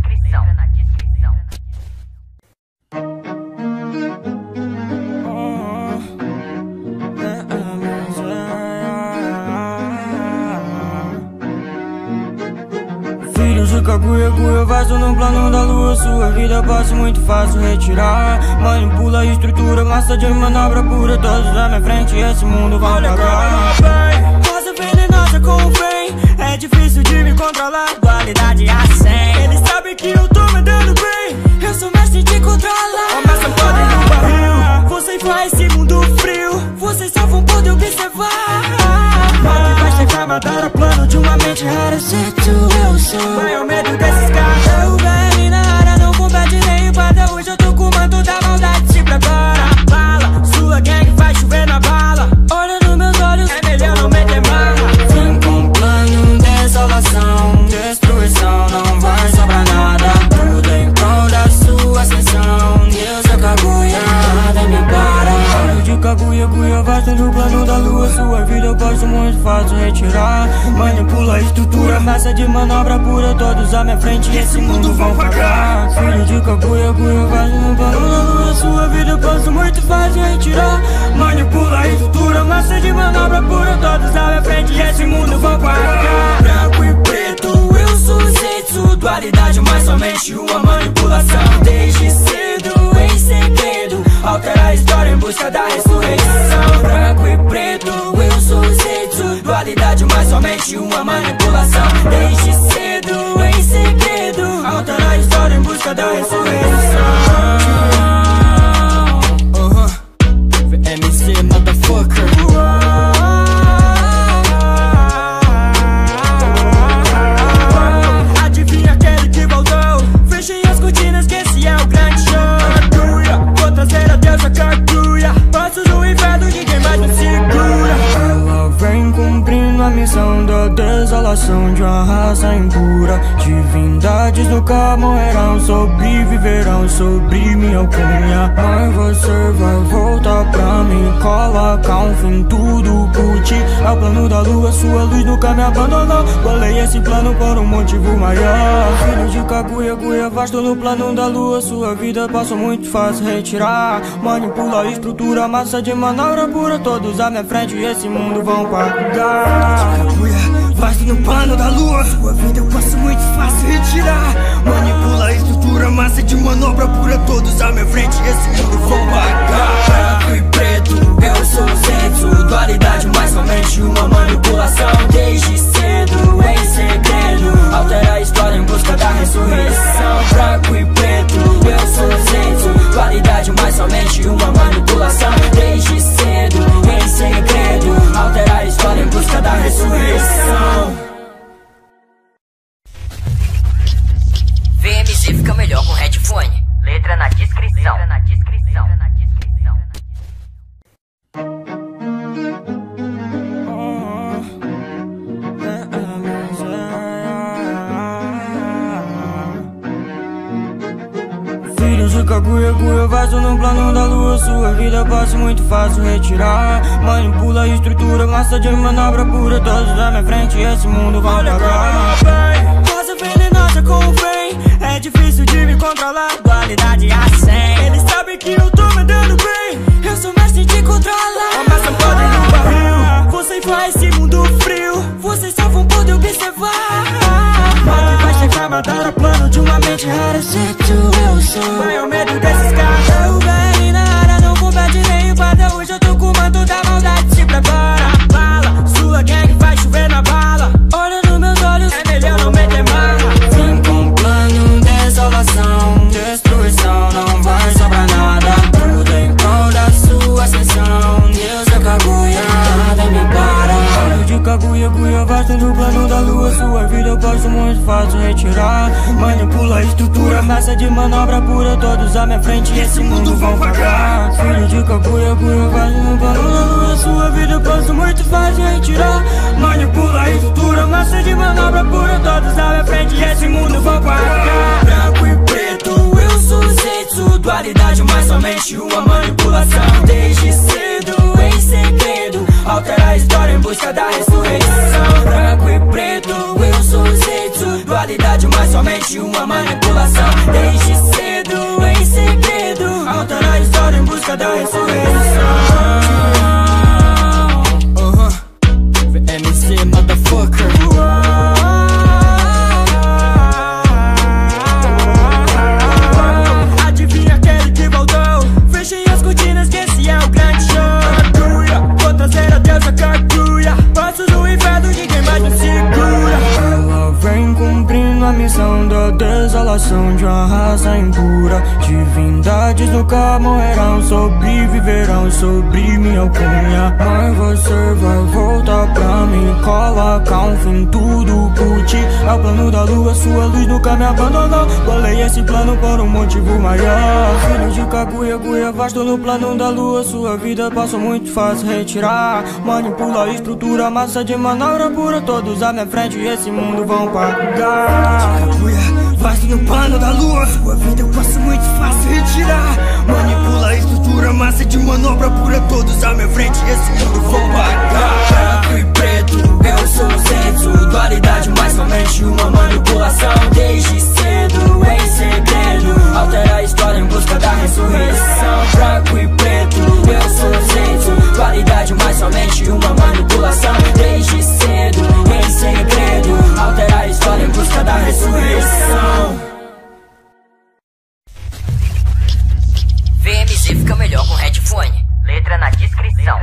Filhos de Kaguya, cuia, vaso no plano da lua. Sua vida eu posso muito fácil retirar. Manipula a estrutura, massa de manobra pura. Todos à minha frente e esse mundo vão pagar. Rosa venenosa com o bem, é difícil de me controlar. Dualidade assim, eles sabem que eu tô mandando bem. Eu sou mestre de controlar. Começa podre no barril, vocês faz esse mundo frio. Vocês só vão poder observar. Pode vai chegar, matar o plano de uma mente rara. Zetsu, eu sou. Vai ao medo desses caras. Eu venho na área, não compete nem empata. Hoje eu tô com o manto da maldade. Se prepara, bala. Sua gang vai chover na bala. Olha nos meus olhos, é melhor não meter marra. Vem com plano, desolação, destruição. Não vai sobrar nada. Tudo em prol da sua ascensão. Deus é Kaguya, nada me para. Filho de Kaguya, cuia, vasto no plano da lua. Sua vida eu posso muito fácil retirar. Manipula a estrutura, massa de manobra pura. Todos à minha frente e esse mundo vão pagar. Filho de Kaguya, cuia, vasto no plano da lua. Sua vida eu posso muito fácil retirar. Manipula a estrutura, massa de manobra pura. Todos à minha frente e esse mundo vão pagar. Branco e preto, eu sou Zetsu. Dualidade, mas somente uma manipulação. Desde cedo, em segredo, altera a história em busca da ressurreição. Branco e preto, eu sou Zetsu. Dualidade, mas somente uma manipulação. Desde cedo, em segredo, altera a história em busca da ressurreição. VMC, motherfucker. Adivinha aquele que voltou? Fechem as cortinas que esse é o grande show. Vou trazer a deusa Kaguya. Passos no inferno, ninguém mais me segura. Ela vem cumprindo a missão da desolação de uma raça impura. Divindades nunca morrerão, sobreviverão sobre minha alcunha. Mas você vai voltar pra mim, colocar um fim tudo por ti. É o plano da lua, sua luz nunca me abandonou. Bolei esse plano por um motivo maior. Filho de Kaguya, cuia, vasto no plano da lua. Sua vida posso muito fácil retirar. Manipula a estrutura, massa de manobra pura. Todos à minha frente e esse mundo vão pagar. Vasto no plano da lua, sua vida eu posso muito fácil retirar. Manipula a estrutura, estrutura, massa de manobra pura. Todos à minha frente, esse mundo vão pagar. Branco e preto, eu sou o centro. Dualidade, mas somente uma manipulação. Desde cedo, em segredo, altera a história em busca da ressurreição. Branco e preto, eu sou o centro. Dualidade, mas somente uma manipulação. Desde cedo, em segredo, altera a história em busca da ressurreição. VMZ fica melhor com headphone. Letra na descrição. Filhos de Kaguya, vaso no plano da lua. Sua vida passa muito fácil retirar. Manipula a estrutura, massa de manobra pura. Todos à minha frente, esse mundo vai pagar. Rosa venenosa com o bem, é difícil de me controlar. Dualidade a 100. Eles sabem que eu tô mandando bem, eu sou mestre de controlar. A massa pode no barril, você faz esse mundo frio. Vocês só vão poder observar. Mas vai chegar, matar o plano de uma mente rara. Eu sou vai ao medo desses caras. Eu venho na área, não compete nem empata. Hoje eu tô com o manto da maldade, se prepara. Bala, sua gang vai chover na bala. Olha nos meus olhos, é melhor não meter marra. Vem com um plano, desolação, destruição. Não vai sobrar nada, tudo em prol da sua ascensão. Deus é Kaguya, nada me para. Olho de Kaguya, vasto no plano da lua. Sua vida eu posso muito fácil retirar. Manipula a estrutura, massa de manobra pura. Todos à minha frente, esse mundo vão pagar. Filho de Kaguya, vasto no plano da lua. Sua vida eu posso muito fácil retirar. Manipula a estrutura, massa de manobra pura. Todos à minha frente, esse mundo vão pagar. Branco e preto, eu sou o centro. Dualidade, mas somente uma manipulação. Desde cedo, em segredo, altera a história em busca da ressurreição. Branco e preto, eu sou o centro. Dualidade, mas somente uma manipulação. Desde cedo, em segredo, altera a história em busca da ressurreição. VMZ, motherfucker. Adivinha aquele que voltou? Fechem as cortinas que esse é o grande show. Vou trazer a deusa Kaguya. Passos no inferno, ninguém mais me segura. Ela vem cumprindo a missão da desolação de uma raça impura. Divindades nunca morrerão, sobreviverão sobre minha alcunha. Mas você vai voltar pra mim, colocar um fim tudo por ti. É o plano da lua, sua luz nunca me abandonou. Bolei esse plano por um motivo maior. Filho de Kaguya, vasto no plano da lua. Sua vida passa muito fácil retirar. Manipula a estrutura, massa de manobra pura. Todos à minha frente, esse mundo vão pagar. Kaguya, vasto no plano da lua. Sua vida eu posso muito fácil retirar. Manipula a estrutura, massa de manobra pura. Todos à minha frente, esse mundo vão pagar. Branco e preto, eu sou o centro. Dualidade, mas somente uma manipulação. Desde cedo, em segredo, altera a história em busca da ressurreição. Branco e preto, eu sou o centro. Dualidade, mas somente uma manipulação. Desde cedo, em segredo, altera a história em busca da ressurreição. VMZ fica melhor com headphone. Letra na descrição.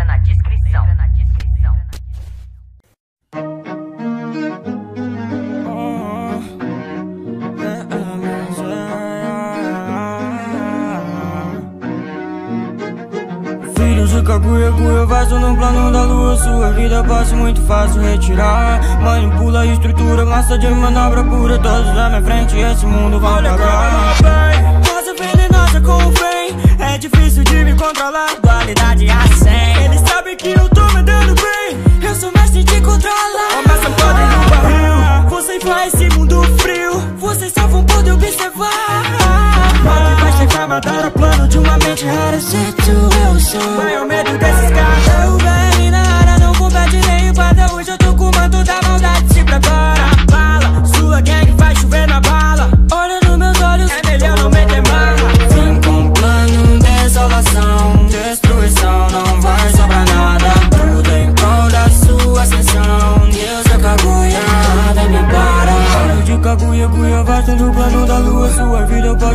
Filhos de Kaguya, vaso no plano da lua. Sua vida passa muito fácil retirar. Manipula a estrutura, massa de manobra pura. Todos à minha frente, esse mundo vai pagar. Rosa venenosa com o bem, é difícil de me controlar. Dualidade a 100. Eles sabem que eu tô mandando bem, eu sou mestre de controlar. A massa pode no barril, você faz esse mundo frio. Vocês só vão poder observar. Mas vai chegar, matar o plano de uma mente rara. Eu sou vai ao medo desses caras. Eu venho na área, não compete nem empata. Hoje eu tô com o manto da maldade, se prepara. Bala, sua gang vai chover na bala. Olha nos meus olhos, é melhor não meter marra. Vem com um plano, desolação, destruição. Não vai sobrar nada, tudo em prol da sua ascensão. Deus é Kaguya, nada me para. Olho de Kaguya, vasto no plano da lua. Sua vida eu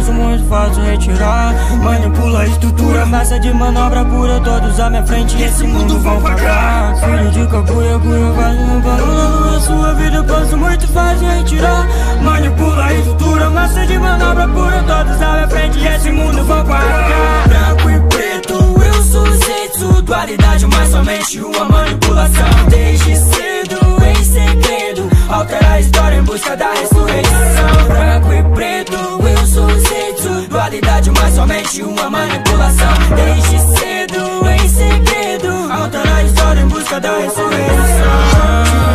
pura, todos à minha frente, esse mundo vão pagar. Filho de Kaguya, Guya, vai no balão da lua. Sua vida passa muito fácil em tirar. Manipula a estrutura, massa de manobra pura, todos à minha frente, esse mundo vão pagar. Branco e preto, eu sou Zetsu, dualidade, mas somente uma manipulação. Desde cedo, em segredo, altera a história em busca da ressurreição. Branco e preto, eu sou Zetsu, dualidade, mas somente uma manipulação. Desde cedo, em segredo, altera a história em busca da ressurreição.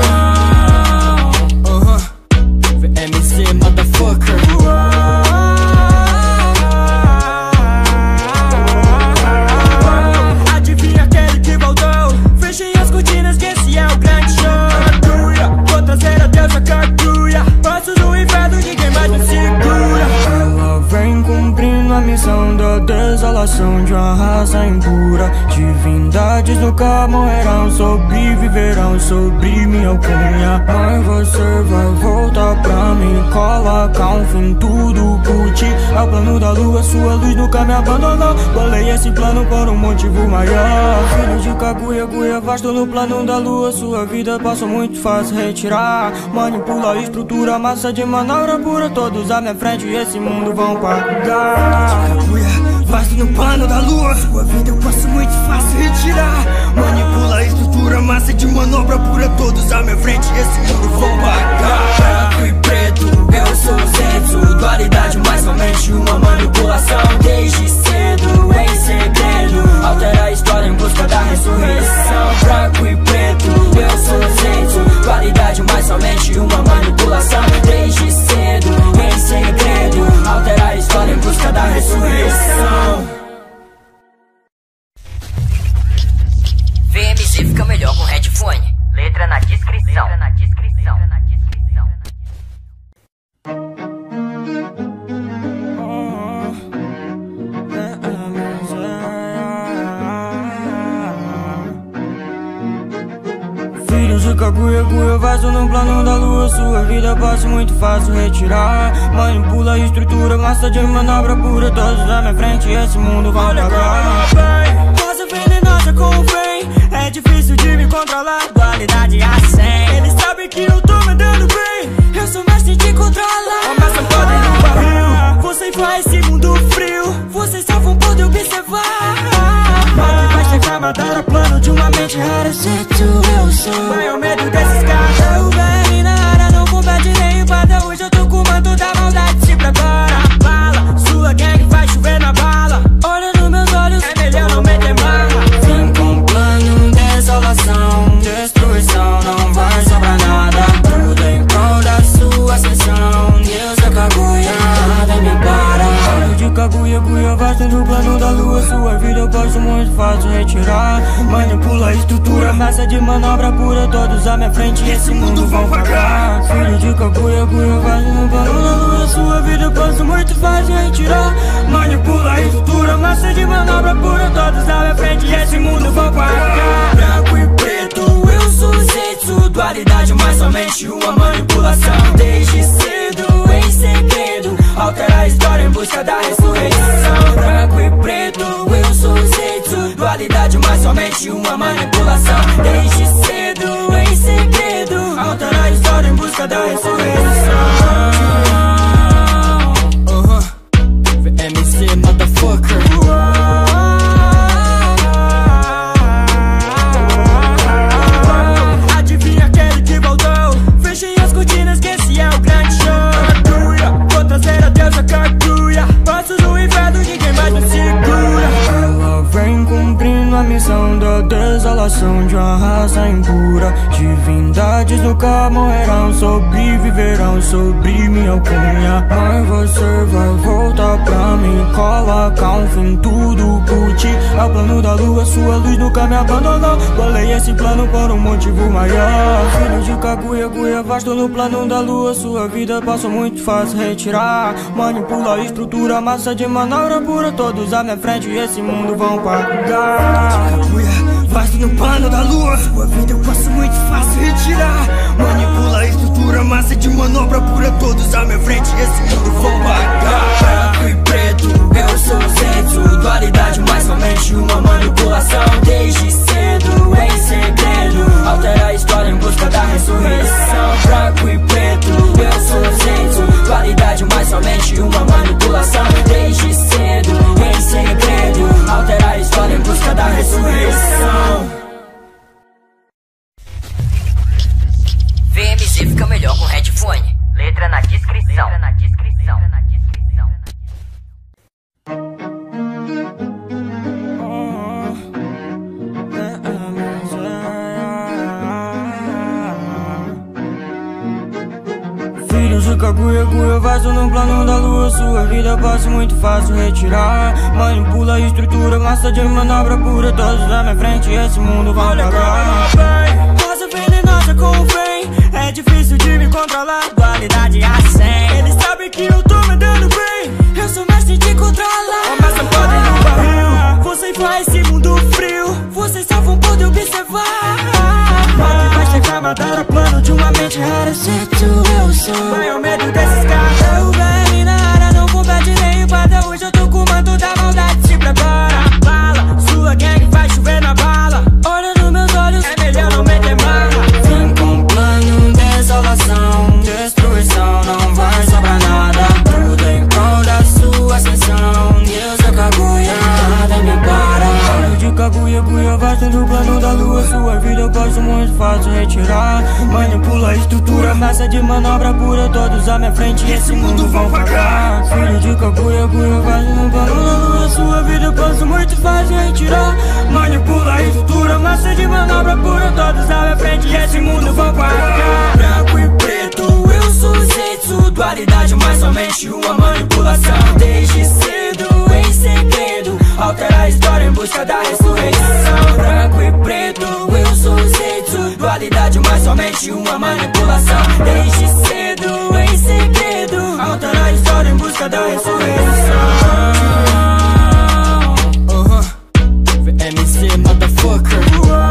VMC, motherfucker. Adivinha aquele que voltou? Fechem as cortinas que esse é o grande show. Vou trazer a deusa Kaguya, passos do inferno, ninguém mais me segura. Ela vem cumprindo a missão da desolação de uma raça impura. Divindades nunca morrerão, sobreviverão sobre minha alcunha. Mas você vai voltar pra mim, colocar um fim tudo por ti. É o plano da lua, sua luz nunca me abandonou. Bolei esse plano por um motivo maior. Filho de Kaguya, Guya, vasto no plano da lua. Sua vida passou muito fácil retirar. Manipula a estrutura, massa de manobra pura, todos à minha frente, esse mundo vão pagar. Kaguya, vasto no plano da lua. Sua vida eu posso muito fácil retirar. Manipula a estrutura, massa de manobra pura, todos à minha frente, esse mundo vão pagar. Branco e preto, eu sou Zetsu, dualidade, mas somente uma manipulação. Desde cedo, em segredo, altera a história em busca da ressurreição. Branco e preto, eu sou Zetsu, dualidade, mas somente uma manipulação. Desde cedo, em segredo, altera a história em busca da ressurreição. VMZ fica melhor com headphone. Letra na descrição. Filhos de Kaguya, Guya, vaso no plano da lua. Sua vida passa muito fácil retirar. Manipula a estrutura, massa de manobra pura, todos à minha frente, esse mundo vai pagar. Rosa venenosa com o bem, é difícil de me controlar. Dualidade a 100, eles sabem que eu tô mandando bem. Eu sou mestre de controlar. Começa podem no barril, você faz esse mundo frio. Vocês só vão poder observar. Mas vai chegar, matar o plano de uma mente rara. Zetsu, eu sou. Vai ao medo desses caras. Eu venho na área, não compete nem empata. Hoje eu tô com o manto da maldade, se prepara. Bala, sua gang vai chover na bala. Olha nos meus olhos, é melhor não meter marra. Vem com plano, desolação, destruição, não vai sobrar nada. Tudo em prol da sua ascensão. Deus é Kaguya, nada me para. Filho de Kaguya, Guya, vasto no plano da lua. Sua vida eu posso muito fácil retirar. Manipula a estrutura, massa de manobra pura, todos à minha frente, esse mundo vão pagar. Filho de Kaguya, Guya, vasto no plano da lua. Sua vida eu posso muito fácil retirar. Manipula a estrutura, massa de manobra pura, todos à minha frente, esse mundo vão pagar. Branco e preto, eu sou Zetsu, dualidade, mas somente uma manipulação. Desde cedo, em segredo, altera a história em busca da ressurreição. Branco e preto, eu sou Zetsu, dualidade, mas somente uma manipulação. Desde cedo, em segredo, altera a história em busca da ressurreição. VMC, motherfucker. Adivinha aquele que voltou? Fechem as cortinas que esse é o grande show. Vou trazer a deusa Kaguya, passos do inferno, ninguém mais me segura. Ela vem cumprindo a missão da desolação de uma raça impura. Divindades nunca morrerão, sobreviverão sobre minha alcunha. Mas você vai voltar pra mim, colocar um fim tudo por ti. É o plano da lua, sua luz nunca me abandonou. Bolei esse plano por um motivo maior. Filho de Kaguya, Guya, vasto no plano da lua. Sua vida passou muito fácil retirar. Manipula a estrutura, massa de manobra pura, todos à minha frente, esse mundo vão pagar. Kaguya, vasto no plano da lua. Sua vida eu posso muito fácil retirar. Manipula a estrutura, estrutura, massa de manobra pura. Todos à minha frente, esse mundo vão pagar. Branco e preto, eu sou o centro. Dualidade, mas somente uma manipulação. Desde cedo, em segredo, altera a história em busca da ressurreição. Branco e preto, eu sou o centro. Dualidade, mas somente uma manipulação. Desde cedo, em segredo, altera a história em busca da ressurreição. VMZ fica melhor com headphone. Letra na descrição. Filhos de Kaguya, vaso no plano da lua. Sua vida passa muito fácil retirar. Manipula a estrutura, massa de manobra pura. Todos na minha frente, esse mundo vai pagar. Rosa venenosa com o bem, é difícil de me controlar. Dualidade a 100. Eles sabem que eu tô mandando bem, eu sou mestre de controlar. Começa podre no barril, você faz esse mundo frio. Vocês só vão poder observar. Mas vai chegar, matar o plano de uma mente rara. Exceto eu sou, vai ao medo desses caras. Eu venho na área, não compete nem empata. Hoje eu tô com o manto da maldade, se prepara. Bala, sua gang vai chover na bala. Olha nos meus olhos, é melhor não meter mala. Vim com plano, desolação, destruição. Não vai sobrar nada, tudo em prol da sua ascensão. Deus é Kaguya, nada me para. Olho de Kaguya, vasto do plano da lua. Sua vida eu posso muito fácil retirar. Manipula a estrutura, massa de manobra pura. Todos à minha frente, esse mundo vão pagar. Filho de Kaguya, vasto no plano da lua. Sua vida eu posso muito fácil retirar. Manipula a estrutura, massa de manobra pura. Todos à minha frente, esse mundo vão pagar. Branco e preto, eu sou o centro. Dualidade, mas somente uma manipulação. Desde cedo, em segredo, altera a história em busca da ressurreição. Branco e preto, eu sou o centro. Dualidade, mas somente uma manipulação. Desde cedo, em segredo, altera a história em busca da ressurreição. VMZ, motherfucker.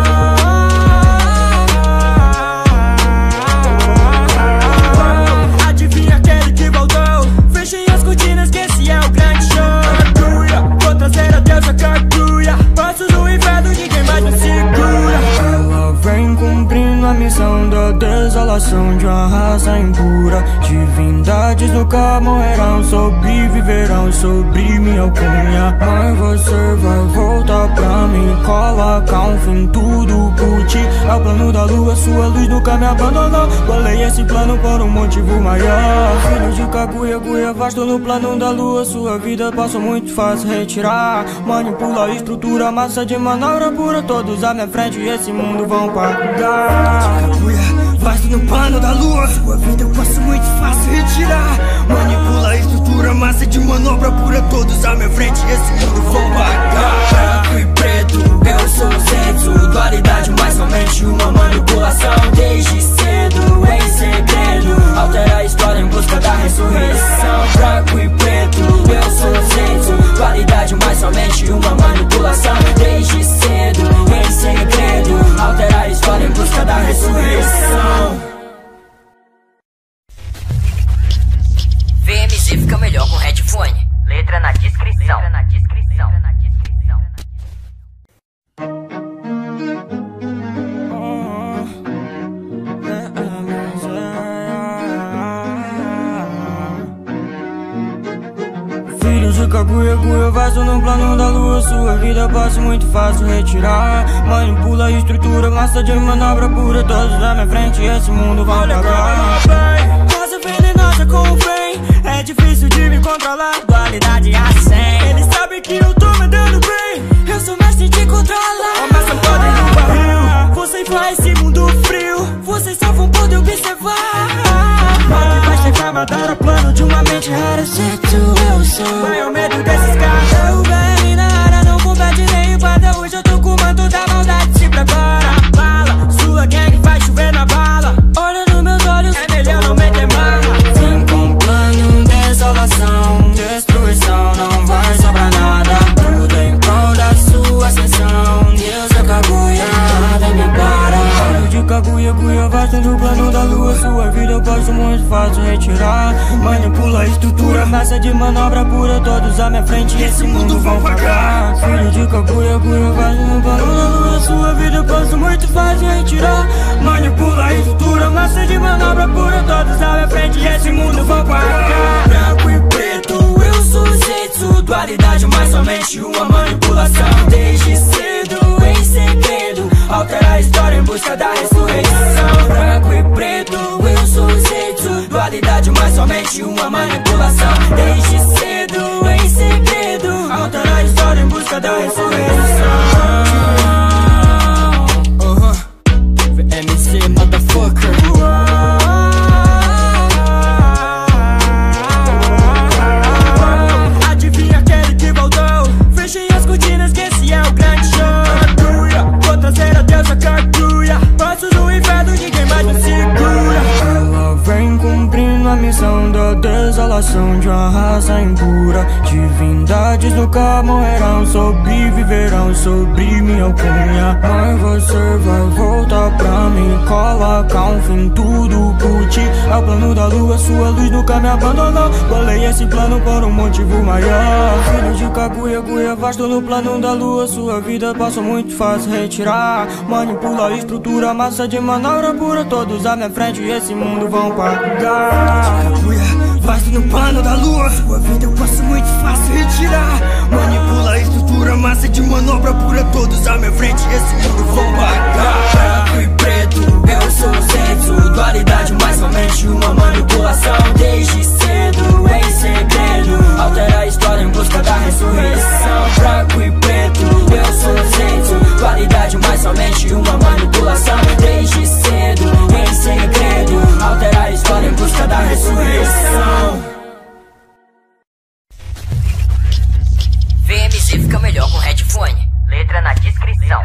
Adivinha aquele que voltou? Fechem as cortinas que esse é o grande show. Vou trazer a deusa Kaguya. Passo no inferno, ninguém mais me segura. Ela vem cumprindo a missão da desolação de uma raça impura. Divindades nunca morrerão, sobreviverão sobre minha alcunha. Mas você vai voltar pra mim, colocar um fim tudo por ti. É o plano da lua, sua luz nunca me abandonou. Bolei esse plano por um motivo maior. Filho de Kaguya, vasto no plano da lua. Sua vida posso muito fácil retirar. Manipula a estrutura, massa de manobra pura. Todos à minha frente, esse mundo vão pagar. Kaguya, vasto no plano da lua. Sua vida eu posso muito fácil retirar. Manipula a estrutura, massa de manobra pura. Todos à minha frente, esse mundo vão pagar. Branco e preto, eu sou o centro. Dualidade, mas somente uma manipulação. Desde cedo, em segredo, altera a história em busca da ressurreição. Branco e preto, eu sou o centro. Dualidade, mas somente uma manipulação. Desde cedo, em segredo, altera a história em busca da ressurreição. VMZ fica melhor com headphone. Letra na descrição. Filhos de Kaguya, vaso no plano da lua. Sua vida passa muito fácil retirar. Manipula a estrutura, massa de manobra pura. Todos na minha frente, esse mundo vai pagar. Rosa venenosa com o bem, é difícil de me controlar. Dualidade a 100. Eles sabem que eu tô mandando bem, eu sou mestre de controlar. Começa podre no barril, você faz esse mundo frio. Vocês só vão poder observar. Mas vai chegar, matar o plano de uma mente rara. Exceto eu sou, vai ao medo desses caras. Eu venho na área, não compete nem empata. Hoje eu tô com o manto da maldade, se prepara. Bala, sua gang vai chover na bala. Olha nos meus olhos, é melhor não meter mala. Vim com plano, desolação, destruição. Não vai sobrar nada, tudo em prol da sua ascensão. Deus é Kaguya, nada me para. Olho de Kaguya, vasto do plano da lua. Sua vida pode fácil retirar. Manipula a estrutura, massa de manobra pura. Todos à minha frente e esse mundo vão pagar. Filho de cabuia, cuia, vai no balão da lua. Sua vida passa muito fácil retirar. Manipula a estrutura, massa de manobra pura. Todos à minha frente e esse mundo vão pagar. Branco e preto, eu sou Zetsu. Dualidade, mas somente uma manipulação. Desde cedo, em segredo, altera a história em busca da ressurreição. Branco e preto, eu sou Zetsu. Dualidade, mas somente uma manipulação. Desde cedo, em segredo, altera a história em busca da ressurreição. VMC, motherfucker. Adivinha aquele que voltou? Fechem as cortinas que esse é o grande show. Vou trazer a deusa Kaguya. Passos no inferno, ninguém mais me segura. Ela vem cumprindo a missão da desolação de uma raça impura. Divindades nunca morrerão, sobreviverão sobre minha alcunha. Mas você vai voltar pra mim, colocar um fim tudo por ti. É o plano da lua, sua luz nunca me abandonou. Bolei esse plano por um motivo maior. Filho de Kaguya, cuia, vasto no plano da lua. Sua vida passa muito fácil retirar. Manipula a estrutura, massa de manobra pura. Todos à minha frente e esse mundo vão pagar. Vasto no plano da lua. Sua vida eu posso muito fácil retirar. Manipula a estrutura, massa de manobra pura. Todos à minha frente e esse mundo vão pagar. Branco e preto, eu sou Zetsu. Dualidade, mas somente uma manipulação. Desde cedo, em segredo, altera a história em busca da ressurreição. Branco e preto, eu sou Zetsu. Dualidade, mas somente uma manipulação. Desde cedo, em segredo, altera a história em busca da ressurreição. VMC fica melhor com headphone. Letra na descrição.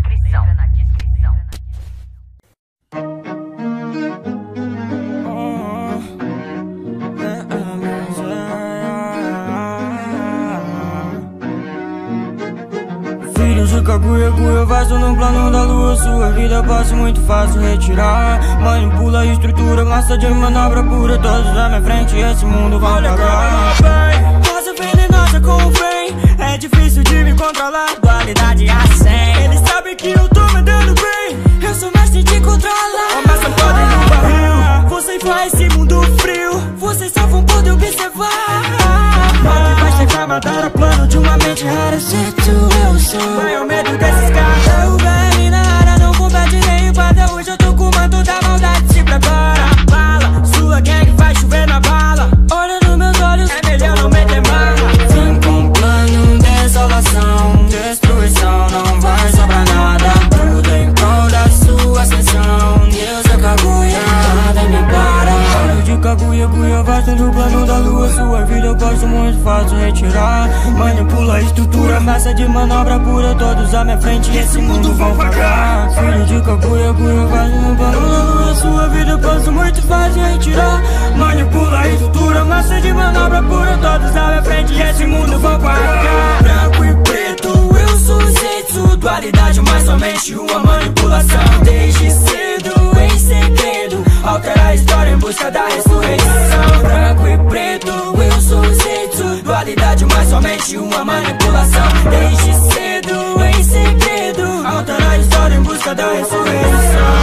Filho de Kaguya, cuia, vasto no plano da lua. Sua vida passa muito fácil retirar. Manipula a estrutura, massa de manobra pura. Todos à minha frente e esse mundo vão pagar. Rosa venenosa com o bem, é difícil de me controlar. Dualidade a 100. Eles sabem que eu tô mandando bem, eu sou mestre de controlar. A massa podre no barril, você faz esse mundo frio. Vocês só vão poder observar. Mal que vai chegar, matar o plano de uma mente rara. Eu sou, vai ao medo desses caras. O BR na área não compete nem empada. Hoje eu tô com o manto da maldade, se prepara. Bala, sua gang vai chover na bala. Olha nos meus olhos, é melhor não meter bala. Vim com plano, desolação, destruição. Não vai sobrar nada, tudo em prol da sua ascensão. Deus é Kaguya, nada me para. Filho de Kaguya, cuia, vasto no plano da lua. Sua vida eu posso muito fácil retirar. Manipula a estrutura, massa de manobra pura. Todos à minha frente e esse mundo vão pagar. Filho de Kaguya, cuia, vasto no plano da lua. Sua vida eu posso muito fácil retirar. Manipula a estrutura, massa de manobra pura. Todos à minha frente e esse mundo vão pagar. Branco e preto, eu sou Zetsu. Dualidade, mas somente uma manipulação. Desde cedo, em segredo, altera a história em busca da ressurreição. Branco e preto, eu sou Zetsu. Dualidade, mas somente uma manipulação. Desde cedo, em segredo, altera a história em busca da ressurreição.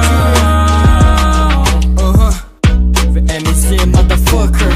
VMC, motherfucker.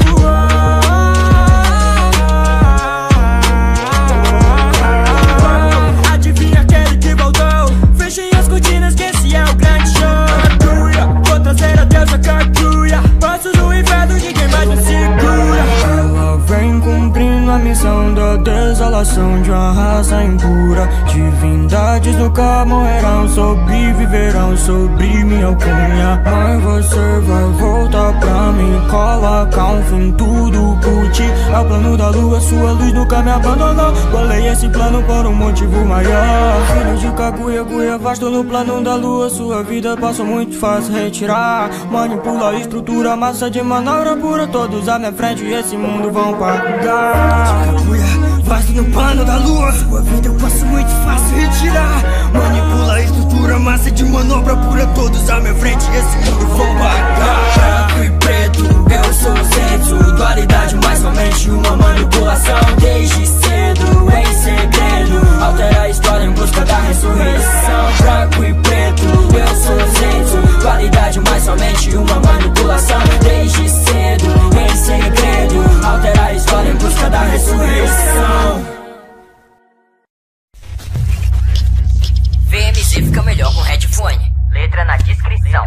Adivinha aquele que voltou? Fechem as cortinas que esse é o grande show. Vou trazer a deusa Kaguya. Passos no inferno, ninguém mais me segura. Ela vem cumprindo a missão da desolação de uma raça impura. Divindades nunca morrerão, sobreviverão sobre minha alcunha. Mas você vai voltar pra mim, colocar um fim tudo por ti. É o plano da lua, sua luz nunca me abandonou. Bolei esse plano por um motivo maior. Filho de Kaguya, cuia, vasto no plano da lua. Sua vida passa muito fácil retirar. Manipula a estrutura, massa de manobra pura. Todos à minha frente e esse mundo vão pagar. Vasto no plano da lua. Sua vida eu posso muito fácil retirar. Manipula a estrutura, massa de manobra pura. Todos à minha frente e esse mundo vão pagar. Branco e preto, VMZ fica melhor com headphone. Letra na descrição.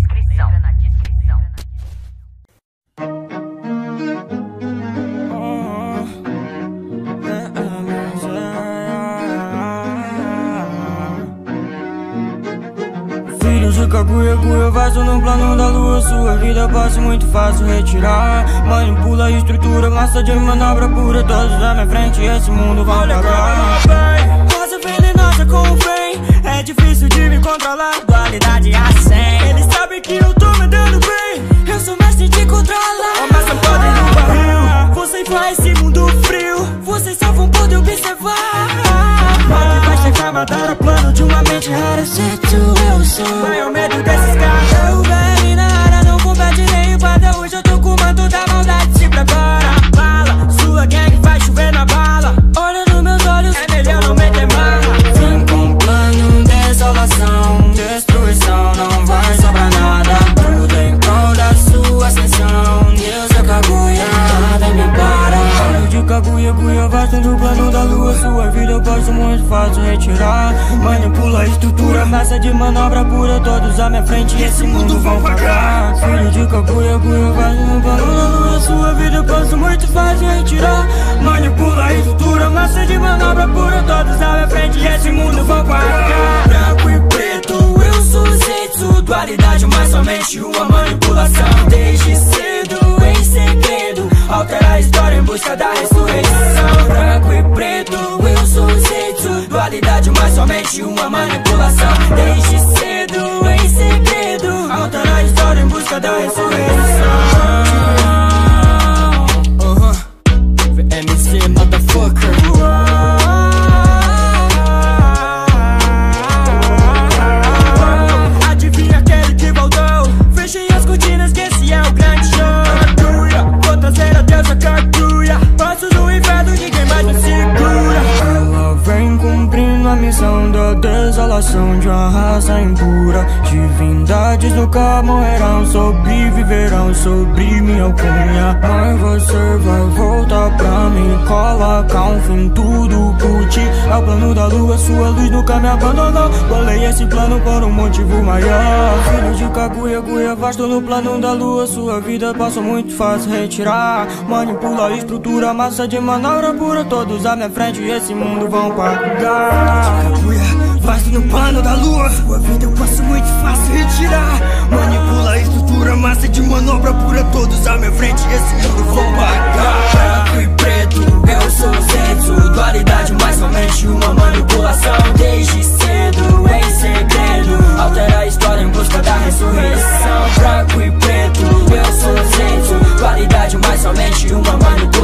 Filho de Kaguya, vaso no plano da lua. Sua vida passa muito fácil retirar. Manipula a estrutura, massa de manobra pura. Todos à minha frente, esse mundo vai pagar. Rosa venenosa com o bem, é difícil de me controlar. Dualidade a 100. Eles sabem que eu tô mandando bem, eu sou mestre de controlar. A massa podre no barril, você faz esse mundo frio. Vocês só vão poder observar. Mas vai chegar a matar o plano de uma mente rara. Se tu eu sou, vai ao medo desses caras. Eu bem na área, não compete nem empada. Hoje eu tô com o manto da maldade, se prepara. Bala, sua gang vai chover na bala. Olha nos meus olhos, é melhor não meter marra. Vem com um plano, desolação, destruição. Não vai sobrar nada, tudo em prol da sua ascensão. Deus é Kaguya, nada me para. Filho de Kaguya, vasto do plano da lua. Sua vida eu posso muito fácil retirar. Manipula a estrutura, massa de manobra pura. Todos à minha frente, esse mundo vão pagar. Filho de Kaguya, vasto no plano da lua. Sua vida eu posso muito fácil retirar. Manipula a estrutura, massa de manobra pura. Todos à minha frente, esse mundo vão pagar. Branco e preto, eu sou Zetsu. Dualidade, mas somente uma manipulação. Desde cedo, em segredo, altera a história em busca da ressurreição. Branco e preto, eu sou Zetsu. Dualidade, mas somente uma manipulação. Desde cedo, em segredo, altera a história em busca da ressurreição. VMZ, motherfucker. Adivinha aquele que voltou? Fechem as cortinas que esse é o grande show. Vou trazer a deusa Kaguya. Passos no inferno, ninguém mais me segura. Ela vem cumprindo a missão da desolação de uma raça impura. Divindades nunca morrerão, sobreviverão sobre minha alcunha. Mas você vai voltar pra mim, colocar um fim tudo por ti. É o plano da lua, sua luz nunca me abandonou. Bolei esse plano por um motivo maior. Filho de Kaguya, vasto no plano da lua. Sua vida passa muito fácil retirar. Manipula a estrutura, massa de manobra pura. Todos à minha frente, esse mundo vão pagar. Kaguya, vasto no plano da lua. Sua vida eu posso muito fácil retirar. Manipula a estrutura, massa de manobra pura. Todos à minha frente, esse mundo vão pagar. Branco e preto, eu sou Zetsu. Dualidade, mas somente uma manipulação. Desde cedo, em segredo, altera a história em busca da ressurreição. Branco e preto, eu sou Zetsu. Dualidade, mas somente uma manipulação.